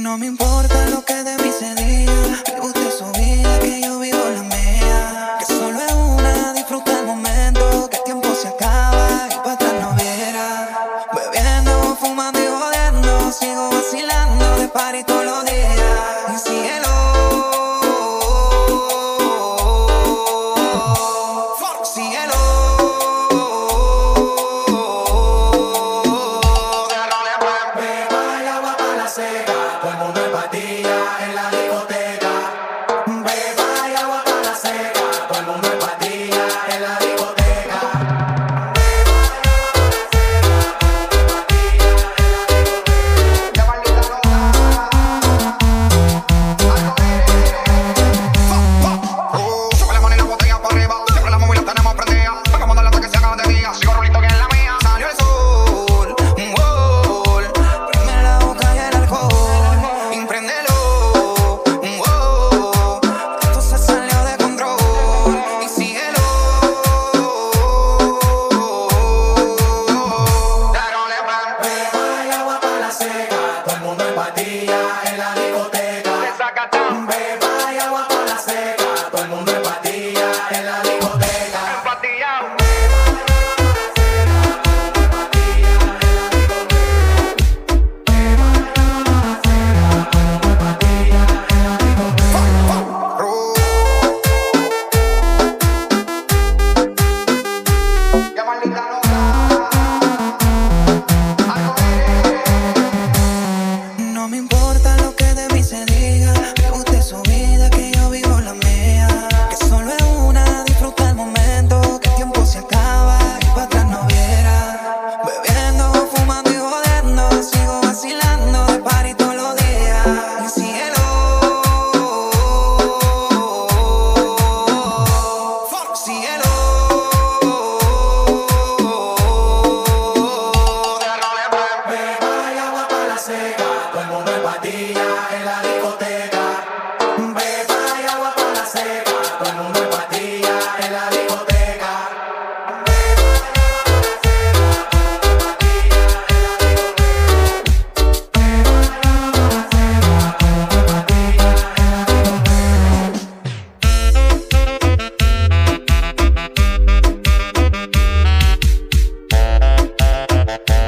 No me importa lo que de mí se diga, vive usted su vida, que yo vivo la mía. Que solo es una, disfruta el momento, que el tiempo se acaba y para atrás no viera. Bebiendo, fumando y jodiendo, sigo vacilando de party todos los días. Y síguelo, síguelo. Todo el mundo en patilla en la discoteca. Beba y agua para la seca. Todo el mundo en patilla en la discoteca. Ya maldita loca. Sube la mano y la botella para arriba. Siempre la móvil la tenemos prendida. Vamos a darle hasta que se acabe de día. Sigo rolito que es la mía. Salió el sol, un gol, prende la boca y el alcohol, impréndelo, un gol, esto se salió de control, y síguelo. Dándole pan. Beba y agua para la seca. Todo el mundo en patilla en la discoteca. Beba y agua para la seca. Todo el mundo en patilla en la discoteca. Ya maldita loca. No me importa lo que de mí se diga, vive usted su vida, que yo vivo la mía. Que solo es una, disfruta el momento, que el tiempo se acaba y para atrás no viera. Bebiendo, fumando y jodiendo, sigo vacilando de party todos los días. Y síguelo, síguelo. Beba y agua para la seca. Todo el mundo en patilla en la discoteca. Beba y agua para la seca. Todo el mundo en patilla en la discoteca.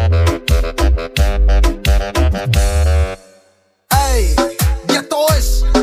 Ey, y esto es